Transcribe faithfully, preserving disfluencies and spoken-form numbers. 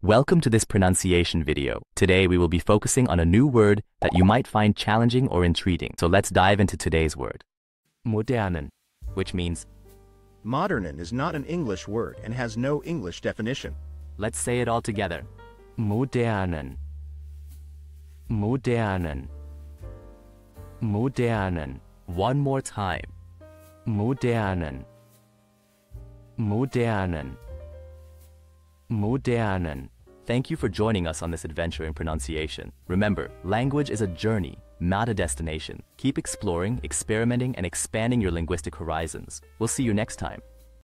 Welcome to this pronunciation video. Today we will be focusing on a new word that you might find challenging or intriguing. So let's dive into today's word. Modernen, which means Modernen is not an English word and has no English definition. let's say it all together. Modernen. Modernen. Modernen. One more time. Modernen. Modernen. Modernen. Thank you for joining us on this adventure in pronunciation. Remember, language is a journey, not a destination. Keep exploring, experimenting, and expanding your linguistic horizons. We'll see you next time.